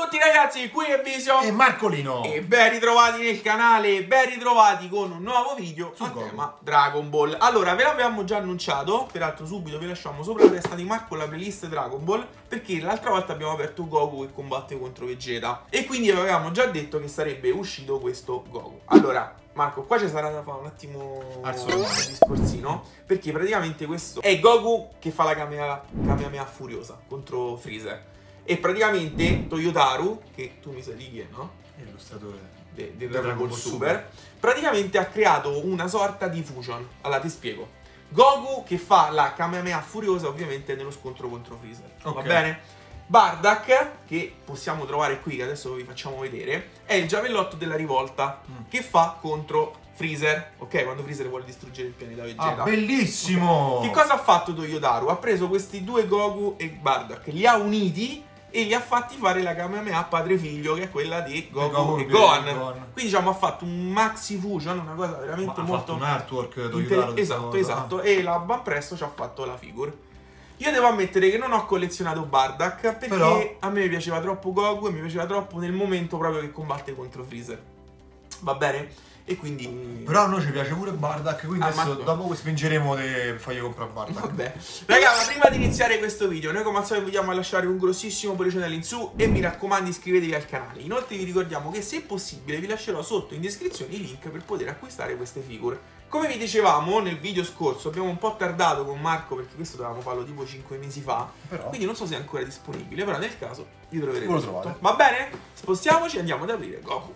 tutti ragazzi, qui è Visio e Marcolino e ben ritrovati nel canale, ben ritrovati con un nuovo video su a tema Dragon Ball. Allora, ve l'abbiamo già annunciato, peraltro subito vi lasciamo sopra la testa di Marco la playlist Dragon Ball, perché l'altra volta abbiamo aperto Goku che combatte contro Vegeta e quindi avevamo già detto che sarebbe uscito questo Goku. Allora, Marco, qua ci sarà da fare un attimo un discorsino, perché praticamente questo è Goku che fa la Kamehameha furiosa contro Freezer. E praticamente Toyotaru, che tu mi sai di chi è, no? è l'illustratore Di Dragon Ball Super, praticamente ha creato una sorta di fusion. Allora ti spiego. Goku che fa la Kamehameha furiosa ovviamente nello scontro contro Freezer, va bene? Bardock, che possiamo trovare qui, che adesso vi facciamo vedere, è il giavellotto della rivolta che fa contro Freezer, ok? Quando Freezer vuole distruggere il pianeta Vegeta. Ah, bellissimo! Okay. Che cosa ha fatto Toyotaru? Ha preso questi due Goku e Bardock, li ha uniti e li ha fatti fare la Kamehameha padre-figlio, che è quella di Goku e Gohan. Quindi diciamo ha fatto un maxi fusion, una cosa veramente molto... Ha fatto un artwork Toyotaru. Esatto. E la ben presto ci ha fatto la figure. Io devo ammettere che non ho collezionato Bardock perché però a me piaceva troppo Goku e mi piaceva troppo nel momento proprio che combatte contro Freezer. Va bene? E quindi... Però a noi ci piace pure Bardock, quindi adesso dopo spingeremo per fargli comprare Bardock. Vabbè. Raga, ma prima di iniziare questo video, noi come al solito vi vogliamo lasciare un grossissimo pollicione all'insù e mi raccomando iscrivetevi al canale. Inoltre vi ricordiamo che se possibile vi lascerò sotto in descrizione i link per poter acquistare queste figure. Come vi dicevamo nel video scorso, abbiamo un po' tardato con Marco perché questo dovevamo farlo tipo 5 mesi fa, quindi non so se è ancora disponibile, però nel caso vi troverete sotto. Va bene? Spostiamoci e andiamo ad aprire Goku.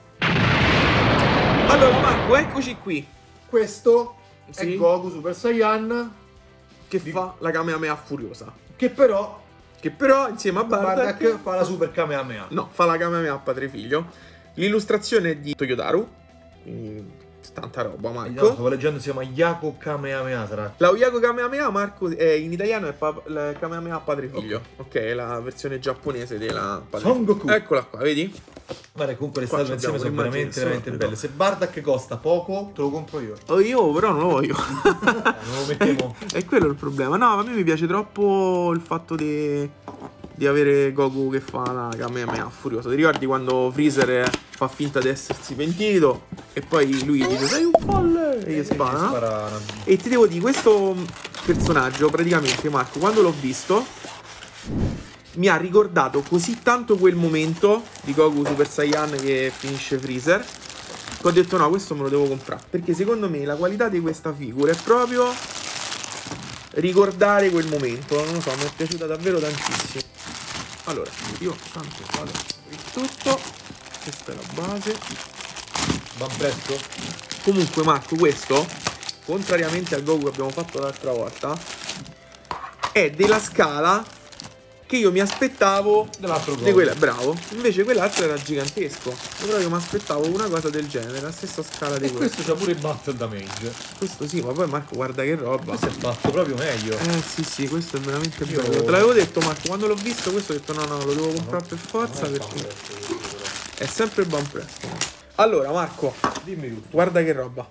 Allora Marco, eccoci qui. Questo è Goku Super Saiyan che fa la Kamehameha furiosa. Che però insieme a Bardock fa la Super Kamehameha. No, fa la Kamehameha padre figlio. L'illustrazione è di Toyotaru. Quindi tanta roba, Marco. Stavo leggendo, si chiama Yako Kamehameha. Sarà. La Yako Kamehameha, Marco, in italiano è la Kamehameha padre figlio. Ok, è la versione giapponese della Son Goku. Eccola qua, vedi? Guarda, comunque le statue insieme sono veramente belle. Se Bardock costa poco, te lo compro io. Io però non lo voglio. Non lo mettiamo. È quello il problema. No, a me mi piace troppo il fatto di avere Goku che fa la Kamehameha furiosa. Ti ricordi quando Freezer fa finta di essersi pentito e poi lui dice sei un folle e gli spara. E ti devo dire, questo personaggio praticamente, Marco, quando l'ho visto mi ha ricordato così tanto quel momento di Goku Super Saiyan che finisce Freezer che ho detto no, questo me lo devo comprare, perché secondo me la qualità di questa figura è proprio ricordare quel momento. Non lo so, mi è piaciuta davvero tantissimo. Allora, io tanto vado per tutto. Questa è la base. Va presto? Comunque Marco, questo, contrariamente al Goku che abbiamo fatto l'altra volta, è della scala che io mi aspettavo di quella, bravo. Invece quell'altro era gigantesco. Però io mi aspettavo una cosa del genere, la stessa scala di questo. Questo c'ha pure il battle damage. Questo sì, ma poi Marco guarda che roba. Questo è fatto proprio meglio. Sì, questo è veramente bello. Te l'avevo detto Marco, quando l'ho visto questo ho detto no, lo devo comprare per forza perché è sempre buon prezzo. Allora Marco, dimmi tutto. Guarda che roba.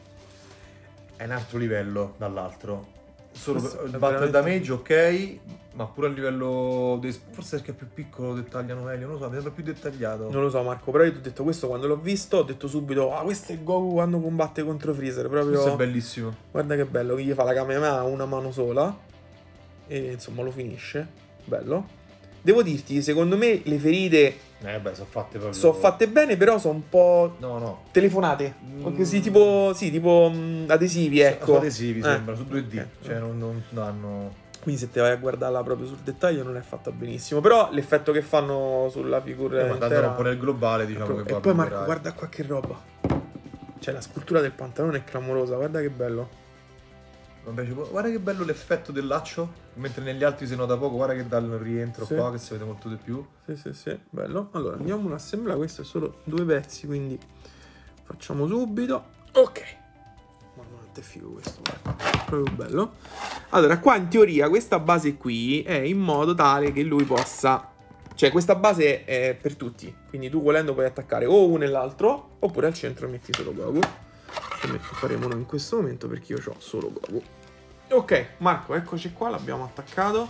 È un altro livello dall'altro. Solo il battle damage, ok, ma pure a livello forse perché è più piccolo dettagliano meglio, non lo so, mi sembra più dettagliato. Non lo so Marco, però io ti ho detto questo quando l'ho visto, ho detto subito questo è Goku quando combatte contro Freezer, proprio. Questo è bellissimo. Guarda che bello, che gli fa la Kamehameha a una mano sola e insomma lo finisce. Bello. Devo dirti, secondo me le ferite sono fatte proprio. Sono fatte bene, però sono un po' telefonate. Così tipo adesivi, ecco. Sono adesivi, sembra, su 2D. Cioè non danno. Quindi se te vai a guardarla proprio sul dettaglio non è fatta benissimo. Però l'effetto che fanno sulla figura intera, un po' nel globale, diciamo che. E poi Marco, guarda qua che roba. Cioè la scultura del pantalone è clamorosa, guarda che bello. Guarda che bello l'effetto del laccio, mentre negli altri si nota poco, guarda che dal rientro qua che si vede molto di più. Sì, bello. Allora andiamo un'assemblea, questo è solo 2 pezzi, quindi facciamo subito. Ok. Ma quanto è figo questo, proprio bello. Allora qua in teoria questa base qui è in modo tale che lui possa, cioè questa base è per tutti, quindi tu volendo puoi attaccare o uno e l'altro oppure al centro metti solo Goku. Come faremo noi in questo momento perché io ho solo Goku. Ok, Marco, eccoci qua, l'abbiamo attaccato.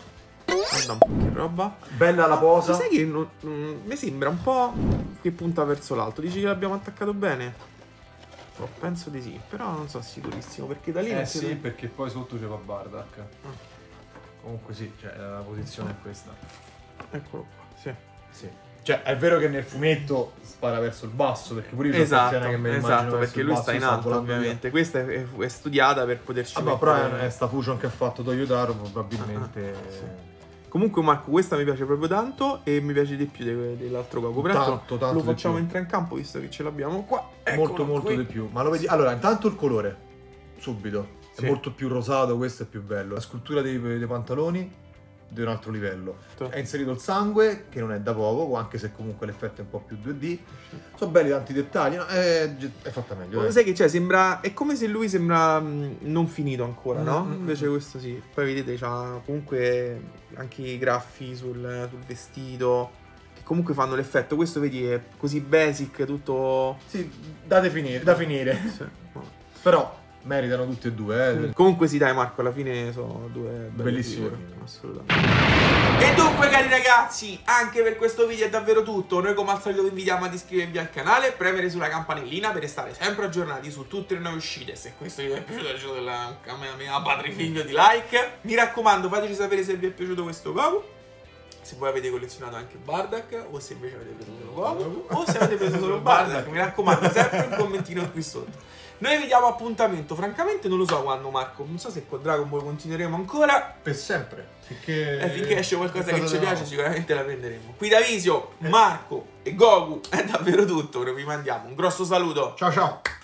Guarda un po' che roba. Bella la posa. Sai che mi sembra un po' che punta verso l'alto. Dici che l'abbiamo attaccato bene? Oh, penso di sì, però non sono sicurissimo perché da lì non sì, perché poi sotto c'è Bardak. Comunque sì, cioè la posizione è questa. Eccolo qua, sì. Sì. Cioè è vero che nel fumetto spara verso il basso, perché pure io Esatto, che me esatto, perché lui sta in alto ovviamente. Questa è studiata per poterci mettere. Però è sta fusion che ha fatto Toyotaro probabilmente. Sì. Comunque Marco, questa mi piace proprio tanto e mi piace di più dell'altro Goku. Tanto lo facciamo entrare in campo visto che ce l'abbiamo qua. Molto molto di più. Ma lo vedi? Allora, intanto il colore, subito. È molto più rosato, questo è più bello. La scultura dei pantaloni di un altro livello. È inserito il sangue, che non è da poco, anche se comunque l'effetto è un po' più 2D. Sono belli tanti dettagli, no? È fatta meglio. Sai che c'è? Sembra. È come se lui sembra non finito ancora, no? Invece questo sì. Poi vedete, c'ha comunque anche i graffi sul vestito, che comunque fanno l'effetto. Questo vedi è così basic, tutto. Sì, da finire. Sì. Però meritano tutti e due. Comunque sì, dai Marco, alla fine sono due bellissime figure, assolutamente. E dunque cari ragazzi, anche per questo video è davvero tutto. Noi come al solito vi invitiamo ad iscrivervi al canale, premere sulla campanellina per restare sempre aggiornati su tutte le nuove uscite. Se questo video vi è piaciuto, lasciate la mia patrifiglio di like. Mi raccomando, fateci sapere se vi è piaciuto questo Goku, se voi avete collezionato anche Bardak, o se invece avete preso solo Goku, o se avete preso solo Bardak. Mi raccomando, sempre un commentino qui sotto. Noi vi diamo appuntamento, francamente non lo so quando Marco, non so se con Dragon Ball continueremo ancora. Per sempre. Finché esce qualcosa che ci piace sicuramente la prenderemo. Qui da Visio, Marco e Goku è davvero tutto, vi mandiamo un grosso saluto. Ciao ciao.